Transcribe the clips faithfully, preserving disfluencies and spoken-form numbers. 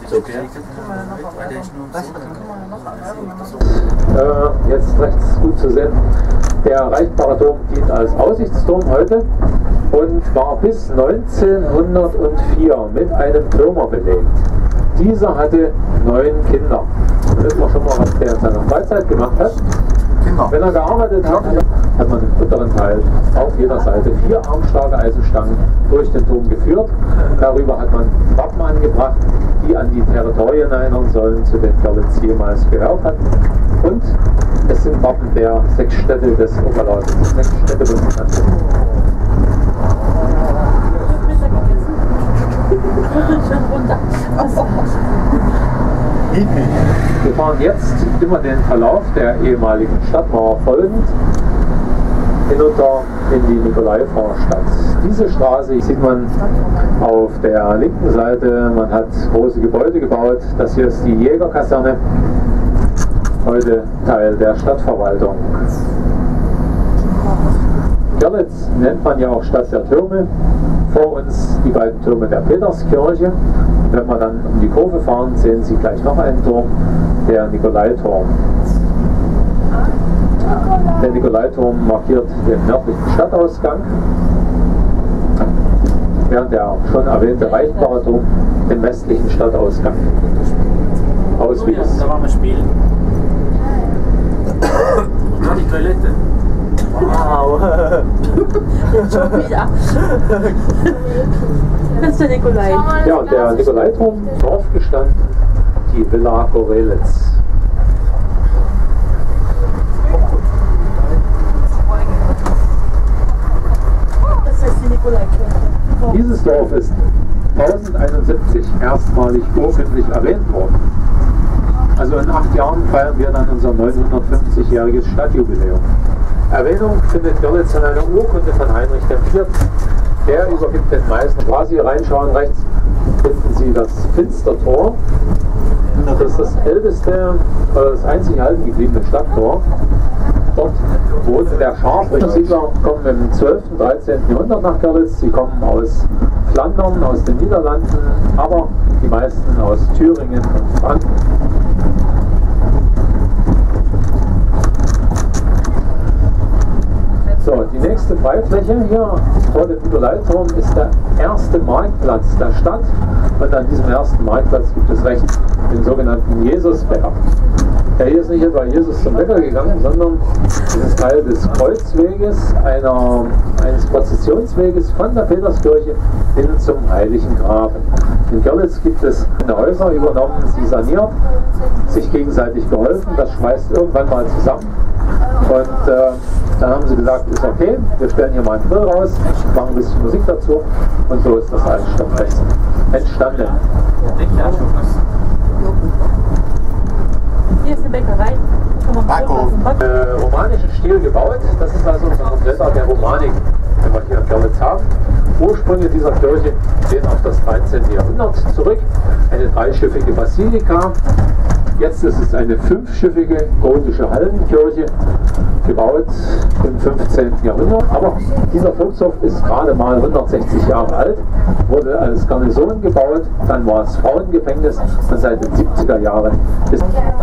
Äh, jetzt rechts gut zu sehen. Der erreichbare Turm dient als Aussichtsturm heute und war bis neunzehnhundertvier mit einem Türmer belegt. Dieser hatte neun Kinder. Da wissen wir schon mal, was der in seiner Freizeit gemacht hat. Wenn er gearbeitet hat, hat man im unteren Teil auf jeder Seite vier Armschlageeisenstangen durch den Turm geführt. Darüber hat man Wappen angebracht, die an die Territorien erinnern sollen, zu denen Görlitz jemals gehört hat. Und es sind Wappen der sechs Städte des Oberlausitz, sechs Städtebundes. Wir fahren jetzt immer den Verlauf der ehemaligen Stadtmauer folgend hinunter in die Nikolai-Vorstadt. Diese Straße sieht man auf der linken Seite. Man hat große Gebäude gebaut. Das hier ist die Jägerkaserne, heute Teil der Stadtverwaltung. Görlitz nennt man ja auch Stadt der Türme. Vor uns die beiden Türme der Peterskirche. Wenn wir dann um die Kurve fahren, sehen Sie gleich noch einen Turm, der Nikolaiturm. Der Nikolaiturm markiert den nördlichen Stadtausgang, während der schon erwähnte Reichbarer Turm den westlichen Stadtausgang auswies. Da waren wir spielen. Da die Toilette. Wow! Schon wieder. Das ist der Nikolai. Ja, und der Nikolaiturm, drauf gestanden, die Villa Gorelitz. Das ist die Nikolai-Kirche. Dieses Dorf ist tausendeinundsiebzig erstmalig urkundlich erwähnt worden. Also in acht Jahren feiern wir dann unser neunhundertfünfzigjähriges Stadtjubiläum. Erwähnung findet Görlitz in einer Urkunde von Heinrich der Vierte. Der übergibt den Meißen. Wenn Sie reinschauen, rechts finden Sie das Finstertor. Das ist das älteste, das einzig erhalten gebliebene Stadttor. Dort wohnte der Scharfrichter. Siedler kommen im zwölften und dreizehnten Jahrhundert nach Görlitz. Sie kommen aus Flandern, aus den Niederlanden, aber die meisten aus Thüringen und Franken. So, die nächste Freifläche hier vor dem Nikolaiturm ist der erste Marktplatz der Stadt. Und an diesem ersten Marktplatz gibt es rechts den sogenannten Jesusbäcker. Der hier ist nicht etwa Jesus zum Bäcker gegangen, sondern es ist Teil des Kreuzweges, einer, eines Prozessionsweges von der Peterskirche hin zum Heiligen Graben. In Görlitz gibt es Häuser übernommen, sie saniert, sich gegenseitig geholfen, das schmeißt irgendwann mal zusammen. Und äh, dann haben sie gesagt, ist okay, wir stellen hier mal einen Grill raus, machen ein bisschen Musik dazu und so ist das alles entstanden. Hier ist eine Bäckerei. Äh, romanischen Stil gebaut, das ist also unser Kompletter der Romanik, den wir hier in Görlitz haben. Ursprünge dieser Kirche gehen auf das dreizehnte Jahrhundert zurück, eine dreischiffige Basilika. Jetzt ist es eine fünfschiffige gotische Hallenkirche, gebaut im fünfzehnten Jahrhundert. Aber dieser Volkshof ist gerade mal hundertsechzig Jahre alt, wurde als Garnison gebaut, dann war es Frauengefängnis und seit den siebziger Jahren ist.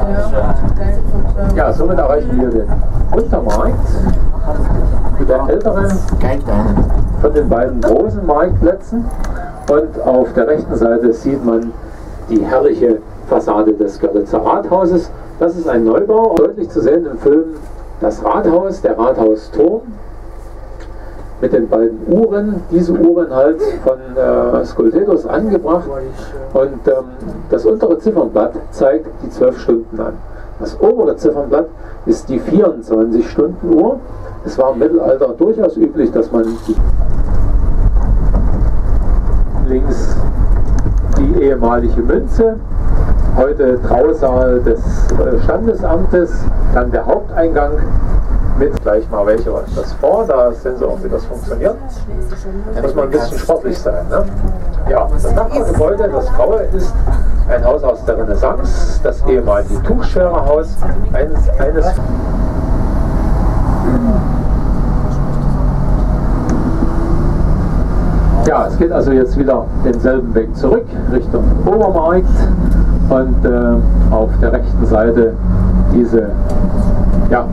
Ja, somit erreichen wir den Untermarkt, der ältere von den beiden großen Marktplätzen. Und auf der rechten Seite sieht man die herrliche Fassade des Görlitzer Rathauses. Das ist ein Neubau, deutlich zu sehen im Film das Rathaus, der Rathausturm mit den beiden Uhren. Diese Uhren halt von äh, Skulptetus angebracht und ähm, das untere Ziffernblatt zeigt die zwölf Stunden an. Das obere Ziffernblatt ist die vierundzwanzig Stunden Uhr. Es war im Mittelalter durchaus üblich, dass man die links die ehemalige Münze, heute Trausaal des äh, Standesamtes, dann der Haupteingang mit gleich mal welche was das vor, da sehen Sie auch, wie das funktioniert. Da muss man ein bisschen sportlich sein. Ne? Ja, das Nachbargebäude, das Graue, ist ein Haus aus der Renaissance, das ehemalige Tuchschererhaus, eines, eines Ja, es geht also jetzt wieder denselben Weg zurück, Richtung Obermarkt und äh, auf der rechten Seite diese ja,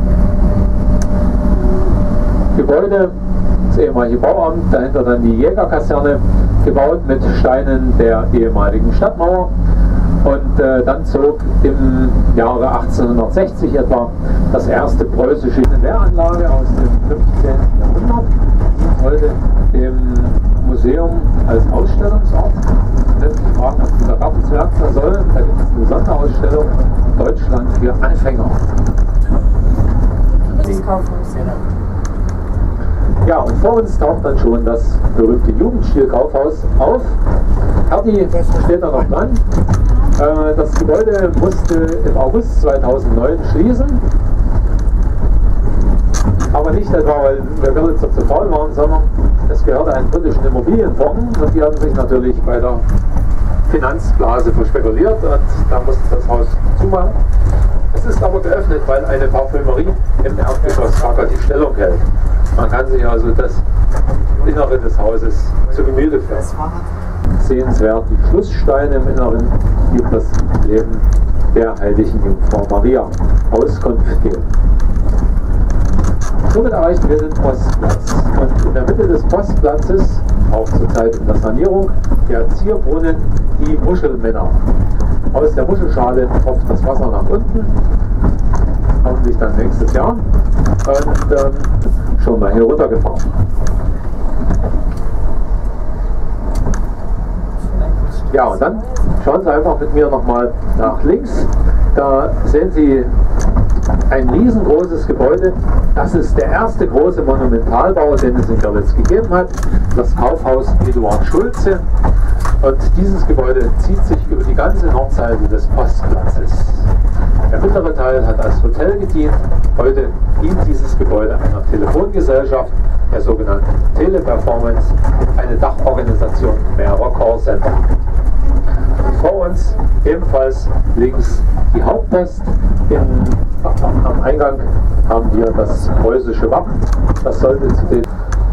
Gebäude, das ehemalige Bauamt, dahinter dann die Jägerkaserne, gebaut mit Steinen der ehemaligen Stadtmauer. Und äh, dann zog im Jahre achtzehnhundertsechzig etwa das erste preußische Wehranlage aus dem fünfzehnten Jahrhundert. Die heute dem Museum als Ausstellungsort. Wenn Sie fragen, was dieser Gartenzwerg da soll, da gibt es eine Sonderausstellung Deutschland für Anfänger. Das Kaufhaus. Ja, und vor uns taucht dann schon das berühmte Jugendstil-Kaufhaus auf. Hertie steht da noch dran. Äh, das Gebäude musste im August zweitausendneun schließen. Aber nicht etwa, weil wir Görlitzer zu faul waren, sondern es gehörte einem britischen Immobilienfonds und die haben sich natürlich bei der Finanzblase verspekuliert und da musste das Haus zumachen. Es ist aber geöffnet, weil eine Parfümerie im Erdgeschoss die Stellung hält. Man kann sich also das Innere des Hauses zu Gemüte führen. Sehenswert die Schlusssteine im Inneren, die das Leben der heiligen Jungfrau Maria Auskunft geben. Somit erreichen wir den Postplatz. Und in der Mitte des Postplatzes, auch zurzeit in der Sanierung, der Zierbrunnen, die Muschelmänner. Aus der Muschelschale tropft das Wasser nach unten, hoffentlich dann nächstes Jahr, und ähm, schon mal hier runtergefahren. Ja, und dann schauen Sie einfach mit mir nochmal nach links. Da sehen Sie ein riesengroßes Gebäude. Das ist der erste große Monumentalbau, den es in Görlitz gegeben hat. Das Kaufhaus Eduard Schulze. Und dieses Gebäude zieht sich über die ganze Nordseite des Postplatzes. Der mittlere Teil hat als Hotel gedient. Heute dient dieses Gebäude einer Telefongesellschaft, der sogenannten Teleperformance, eine Dachorganisation mehrerer Callcenter. Vor uns ebenfalls links die Hauptpost. In, am Eingang haben wir das preußische Wappen. Das sollte zu den.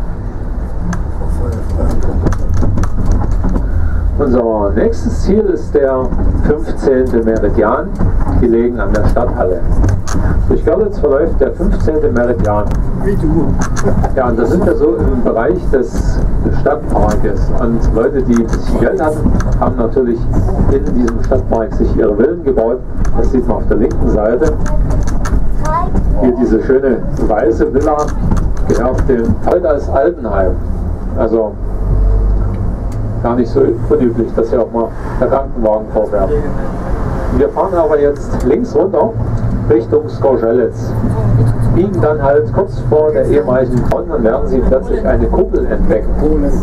Unser nächstes Ziel ist der fünfzehnte Meridian, gelegen an der Stadthalle. Durch Görlitz verläuft der fünfzehnte Meridian. Ja, und das sind wir so im Bereich des Stadtparkes. Und Leute, die ein bisschen Geld hatten, haben natürlich in diesem Stadtpark sich ihre Villen gebaut. Das sieht man auf der linken Seite. Hier diese schöne weiße Villa gehört dem heute als Altenheim. Also gar nicht so unüblich, dass hier auch mal der Krankenwagen vorfährt. Wir fahren aber jetzt links runter Richtung Skorzelec. Biegen dann halt kurz vor der ehemaligen Front und werden Sie plötzlich eine Kuppel entdecken. Müsste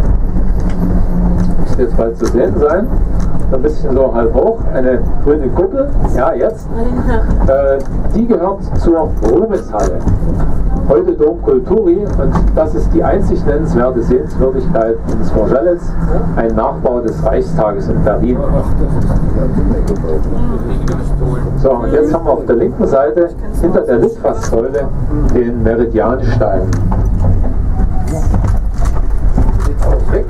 jetzt bald zu sehen sein. Ein bisschen so halb hoch, eine grüne Kuppel. Ja, jetzt. Äh, die gehört zur Ruhmeshalle. Heute Dom Kulturi, und das ist die einzig nennenswerte Sehenswürdigkeit in Skorzelec, ein Nachbau des Reichstages in Berlin. So, und jetzt haben wir auf der linken Seite hinter der Litfaßsäule den Meridianstein. Weg.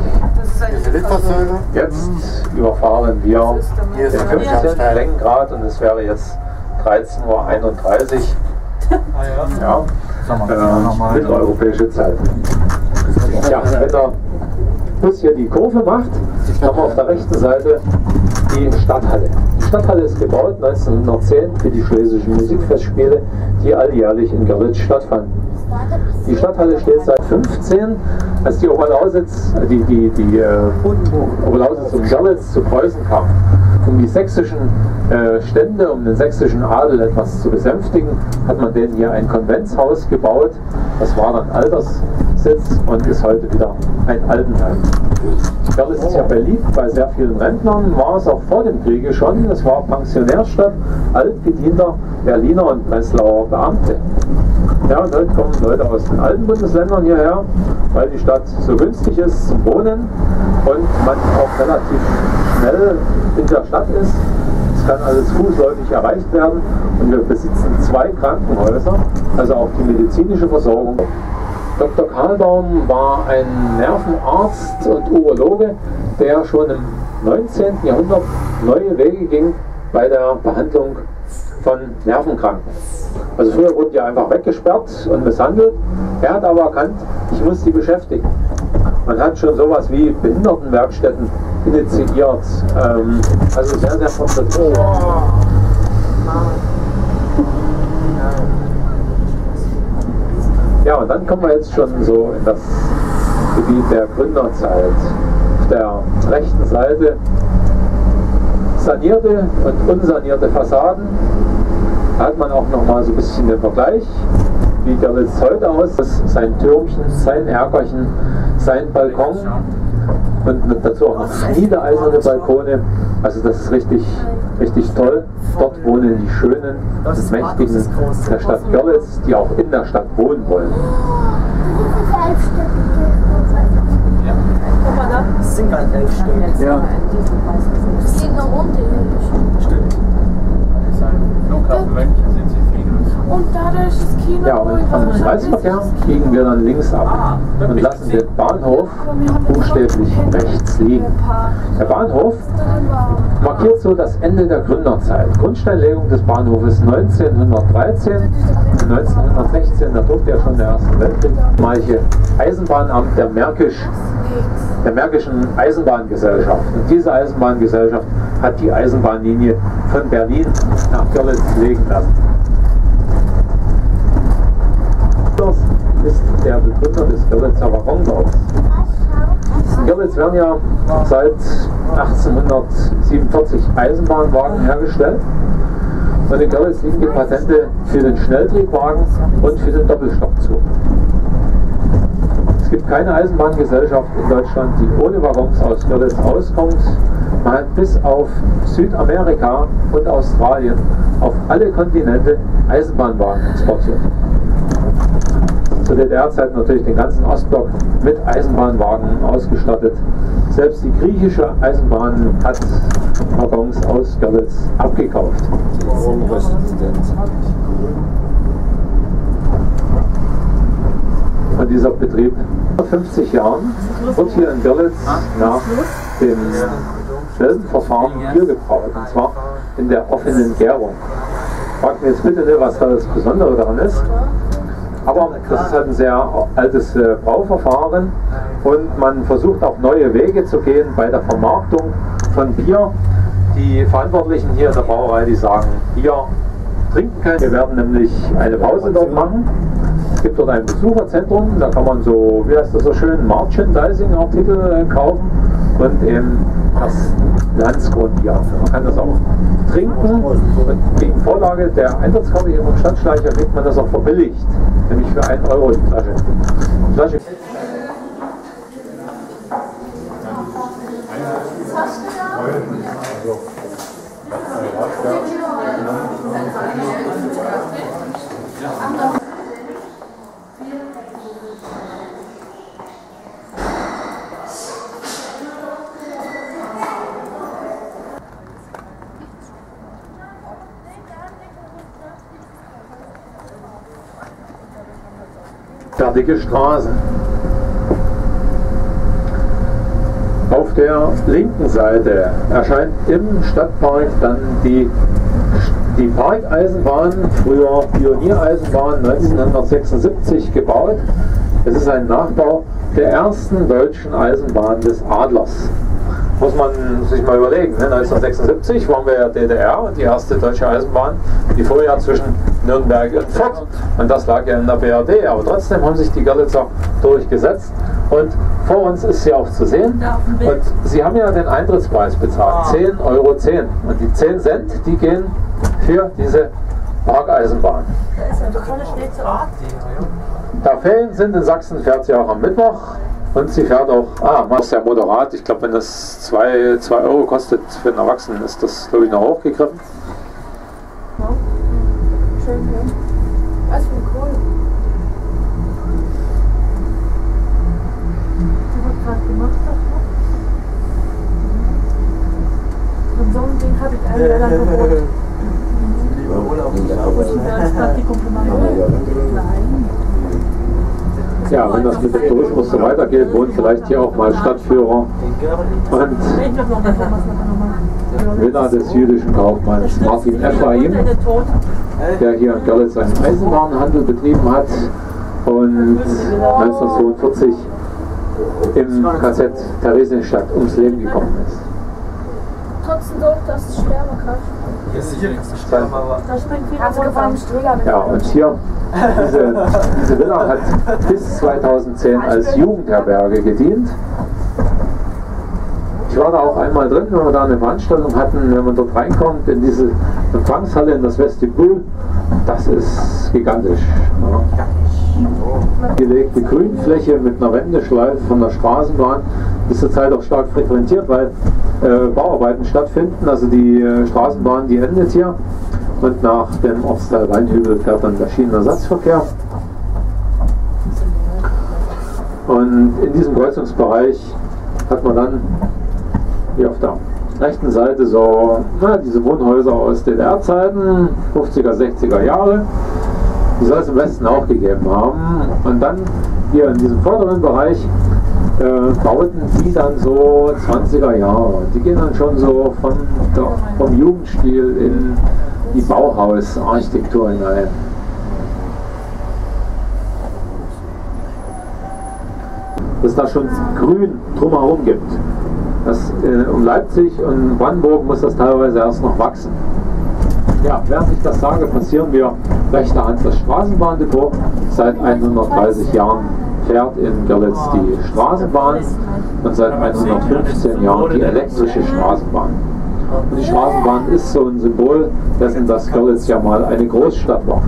Jetzt überfahren wir den fünfzehnten Längengrad und es wäre jetzt dreizehn Uhr einunddreißig. Ja. Äh, mitteleuropäische Zeit. Ja, wenn der Bus hier die Kurve macht, haben wir auf der rechten Seite die Stadthalle. Die Stadthalle ist gebaut neunzehnhundertzehn für die Schlesischen Musikfestspiele, die alljährlich in Görlitz stattfanden. Die Stadthalle steht seit fünfzehn, als die Oberlausitz, die, die, die äh, Oberlausitz und Görlitz zu Preußen kam. Um die sächsischen äh, Stände, um den sächsischen Adel etwas zu besänftigen, hat man denen hier ein Konventshaus gebaut. Das war dann Alterssitz und ist heute wieder ein Altenheim. Görlitz ist ja beliebt bei sehr vielen Rentnern, war es auch vor dem Kriege schon. Es war Pensionärstadt altgedienter Berliner und Breslauer Beamte. Ja, und heute kommen Leute aus den alten Bundesländern hierher, weil die Stadt so günstig ist zum Wohnen und man auch relativ schnell in der Stadt ist. Es kann alles fußläufig erreicht werden und wir besitzen zwei Krankenhäuser, also auch die medizinische Versorgung. Doktor Kahlbaum war ein Nervenarzt und Urologe, der schon im neunzehnten Jahrhundert neue Wege ging bei der Behandlung von Nervenkranken. Also früher wurden die einfach weggesperrt und misshandelt. Er hat aber erkannt, ich muss die beschäftigen. Man hat schon sowas wie Behindertenwerkstätten initiiert. Ähm, also sehr, sehr fortschrittlich. Ja, und dann kommen wir jetzt schon so in das Gebiet der Gründerzeit. Auf der rechten Seite sanierte und unsanierte Fassaden. Da hat man auch noch mal so ein bisschen den Vergleich. Wie Görlitz heute aus? Sein Türmchen, sein Erkerchen, sein Balkon und mit dazu auch noch niedereiserne Balkone. Also das ist richtig, richtig toll. Dort wohnen die Schönen und Mächtigen der Stadt Görlitz, die auch in der Stadt wohnen wollen. Das sind gar nicht elf Stück. Ja. Das geht noch runter. Stimmt. Flughafen München sind sie viel. Und dadurch das Kino. Ja, und vom Kreisverkehr biegen wir dann links ab und lassen den Bahnhof buchstäblich rechts liegen. Der Bahnhof markiert so das Ende der Gründerzeit. Grundsteinlegung des Bahnhofes neunzehnhundertdreizehn, neunzehnhundertsechzehn, da durfte ja schon der Erste Weltkrieg. Manche Eisenbahnamt der, Märkisch, der Märkischen Eisenbahngesellschaft. Und diese Eisenbahngesellschaft hat die Eisenbahnlinie von Berlin nach Görlitz legen lassen. Das ist der Begründer des Görlitzer Waggonbaus. In Görlitz werden ja seit achtzehnhundertsiebenundvierzig Eisenbahnwagen hergestellt. Und in Görlitz liegen die Patente für den Schnelltriebwagen und für den Doppelstockzug. Es gibt keine Eisenbahngesellschaft in Deutschland, die ohne Waggons aus Görlitz auskommt. Man hat bis auf Südamerika und Australien auf alle Kontinente Eisenbahnwagen exportiert. Zu D D R-Zeiten natürlich den ganzen Ostblock mit Eisenbahnwagen ausgestattet. Selbst die griechische Eisenbahn hat Waggons aus Görlitz abgekauft. Und dieser Betrieb vor fünfzig Jahren wird hier in Görlitz nach dem selben Verfahren Bier gebraut, und zwar in der offenen Gärung. Fragt mir jetzt bitte nicht, was da das Besondere daran ist. Aber das ist halt ein sehr altes äh, Brauverfahren und man versucht auch neue Wege zu gehen bei der Vermarktung von Bier. Die Verantwortlichen hier in der Brauerei, die sagen, Bier trinken können. Wir werden nämlich eine Pause dort machen. Es gibt dort ein Besucherzentrum, da kann man so, wie heißt das so schön, Merchandising-Artikel äh, kaufen und eben das Landsgrundbier. Man kann das auch trinken und gegen Vorlage der Eintrittskarte hier vom Stadtschleicher kriegt man das auch verbilligt, nämlich für einen Euro die Flasche. Die Flasche fertige Straßen. Auf der linken Seite erscheint im Stadtpark dann die, die Parkeisenbahn, früher Pioniereisenbahn, neunzehnhundertsechsundsiebzig gebaut. Es ist ein Nachbau der ersten deutschen Eisenbahn des Adlers. Muss man sich mal überlegen, ne? neunzehnhundertsechsundsiebzig waren wir ja D D R und die erste deutsche Eisenbahn, die fuhr ja zwischen Nürnberg und Fürth. Und das lag ja in der B R D, aber trotzdem haben sich die Görlitzer durchgesetzt. Und vor uns ist sie auch zu sehen. Und sie haben ja den Eintrittspreis bezahlt, zehn Euro zehn. Und die zehn Cent, die gehen für diese Parkeisenbahn. Da Ferien sind in Sachsen, fährt sie auch am Mittwoch. Und sie fährt auch, ah, mal sehr moderat. Ich glaube, wenn das zwei Euro kostet für einen Erwachsenen, ist das, glaube ich, noch hochgegriffen. Ja. Schön, ja. Was für ein Kohl. Die wird gerade gemacht. Und so ein Ding habe ich alle Jahre lang gewohnt. Lieber Urlaub. Wo ich mir als Praktikum gemacht habe. Nein. ja, wenn das mit dem Tourismus so weitergeht, wohnen vielleicht hier auch mal Stadtführer und Villa des jüdischen Kaufmanns Martin Ephraim, der hier in Görlitz einen Eisenwarenhandel betrieben hat und neunzehnhundertzweiundvierzig im K Z Theresienstadt ums Leben gekommen ist. Trotzdem doch, dass es sterben kann. Ja, sicher kannst du sterben, aber... Also gefahren Sträger. Ja, und hier, diese, diese Villa hat bis zweitausendzehn als Jugendherberge gedient. Ich war da auch einmal drin, wenn wir da eine Veranstaltung hatten, wenn man dort reinkommt in diese Empfangshalle, in das Vestibül, das ist gigantisch. Ja. Gelegte Grünfläche mit einer Wendeschleife von der Straßenbahn ist zurzeit auch stark frequentiert, weil äh, Bauarbeiten stattfinden. Also die äh, Straßenbahn, die endet hier und nach dem Ortsteil Weinhügel fährt dann der Schienenersatzverkehr. Und in diesem Kreuzungsbereich hat man dann hier auf der rechten Seite so na, diese Wohnhäuser aus D D R-Zeiten, fünfziger, sechziger Jahre. Die soll es im Westen auch gegeben haben. Und dann hier in diesem vorderen Bereich äh, bauten die dann so zwanziger Jahre. Die gehen dann schon so von der, vom Jugendstil in die Bauhausarchitektur hinein. Dass es da schon grün drumherum gibt. Das, äh, um Leipzig und Brandenburg muss das teilweise erst noch wachsen. Ja, während ich das sage, passieren wir rechter Hand das Straßenbahndepot. Seit hundertdreißig Jahren fährt in Görlitz die Straßenbahn und seit hundertfünfzehn Jahren die elektrische Straßenbahn. Und die Straßenbahn ist so ein Symbol dessen, dass Görlitz ja mal eine Großstadt war.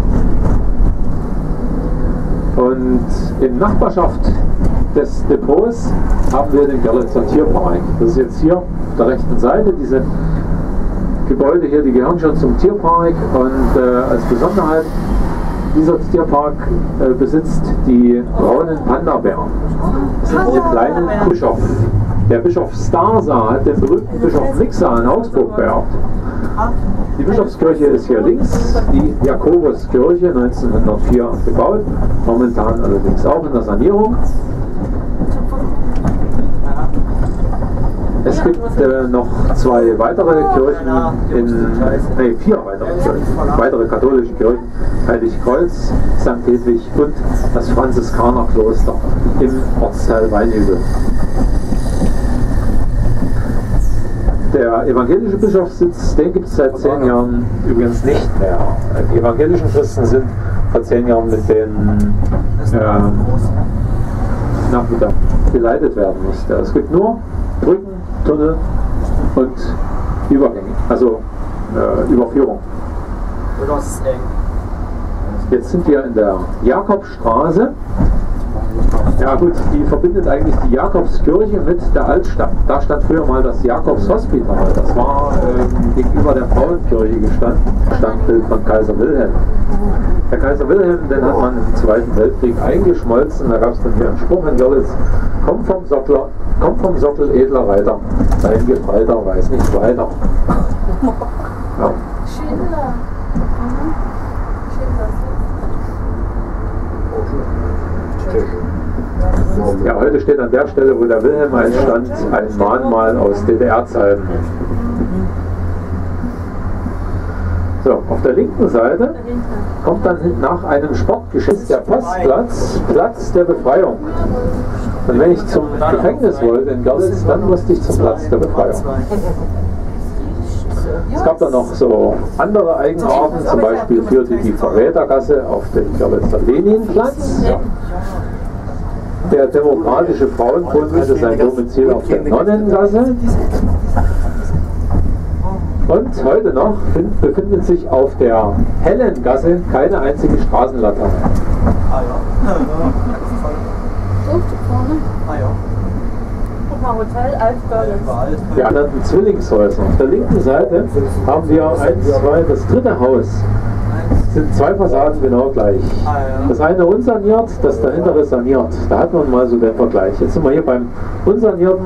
Und in Nachbarschaft des Depots haben wir den Görlitzer Tierpark. Das ist jetzt hier auf der rechten Seite, diese Gebäude hier, die gehören schon zum Tierpark und äh, als Besonderheit, dieser Tierpark äh, besitzt die braunen Panda-Bären. Das sind diese kleinen Bischof. Der Bischof Starsa hat den berühmten Bischof Nixa in Augsburg beerbt. Die Bischofskirche ist hier links, die Jakobuskirche neunzehnhundertvier gebaut, momentan allerdings auch in der Sanierung. Es gibt äh, noch zwei weitere Kirchen, in, nee, vier weitere Kirchen, weitere katholische Kirchen, Heiligkreuz, Sankt Hedwig und das Franziskanerkloster im Ortsteil Weinhügel. Der evangelische Bischofssitz, den gibt es seit zehn Jahren übrigens nicht mehr. Die evangelischen Christen sind vor zehn Jahren mit den äh, Nachmittag geleitet werden musste. Es gibt nur Brücken, Tunnel und Übergänge, also äh, Überführung. Jetzt sind wir in der Jakobstraße. Ja gut, die verbindet eigentlich die Jakobskirche mit der Altstadt. Da stand früher mal das Jakobshospital. Das war ähm, gegenüber der Frauenkirche gestanden. Standbild von Kaiser Wilhelm. Der Kaiser Wilhelm, den hat man im Zweiten Weltkrieg eingeschmolzen. Da gab es dann hier einen Spruch in Görlitz: Komm vom Sockel, komm vom Sockel, edler Reiter, dein Gefreiter weiß nicht weiter. Ja. Schindler. Ja, heute steht an der Stelle, wo der Wilhelm einstand, ein Mahnmal aus D D R-Zeiten. So, auf der linken Seite kommt dann nach einem Sportgeschiss der Postplatz, Platz der Befreiung. Und wenn ich zum Gefängnis wollte in Görlitz, dann musste ich zum Platz der Befreiung. Es gab dann noch so andere Eigenarten, zum Beispiel führte die Verrätergasse auf den Görlitzer Leninplatz. Ja. Der Demokratische Frauenbund hatte sein Domizil auf der Nonnengasse. Und heute noch befindet sich auf der Hellengasse keine einzige Straßenlaterne. Ah ja. Ah ja. Guck mal, Hotel Alt-Görlitz. Die anderen Zwillingshäuser. Auf der linken Seite haben wir eins, zwei, das dritte Haus. Sind zwei Fassaden genau gleich. Das eine unsaniert, das dahintere saniert. Da hat man mal so den Vergleich. Jetzt sind wir hier beim unsanierten.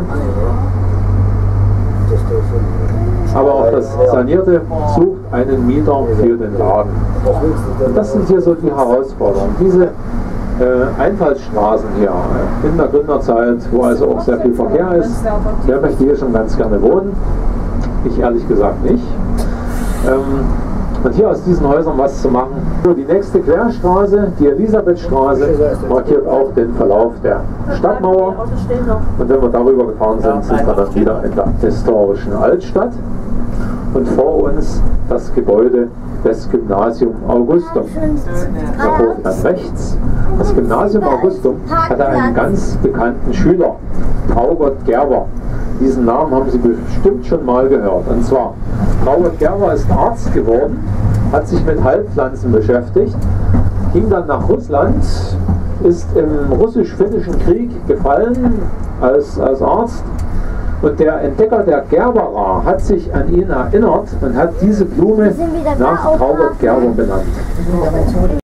Aber auch das Sanierte sucht einen Mieter für den Laden. Und das sind hier so die Herausforderungen. Diese äh, Einfallsstraßen hier in der Gründerzeit, wo also auch sehr viel Verkehr ist. Der möchte hier schon ganz gerne wohnen. Ich ehrlich gesagt nicht. Ähm, und hier aus diesen Häusern was zu machen. So, die nächste Querstraße, die Elisabethstraße, markiert auch den Verlauf der Stadtmauer. Und wenn wir darüber gefahren sind, sind wir dann wieder in der historischen Altstadt. Und vor uns das Gebäude des Gymnasium Augustum. Da hoch dann rechts. Das Gymnasium Augustum hatte einen ganz bekannten Schüler, Traugott Gerber. Diesen Namen haben Sie bestimmt schon mal gehört. Und zwar, Traugott Gerber ist Arzt geworden, hat sich mit Heilpflanzen beschäftigt, ging dann nach Russland, ist im russisch-finnischen Krieg gefallen als, als Arzt. Und der Entdecker der Gerbera hat sich an ihn erinnert und hat diese Blume nach Traugott Gerber benannt.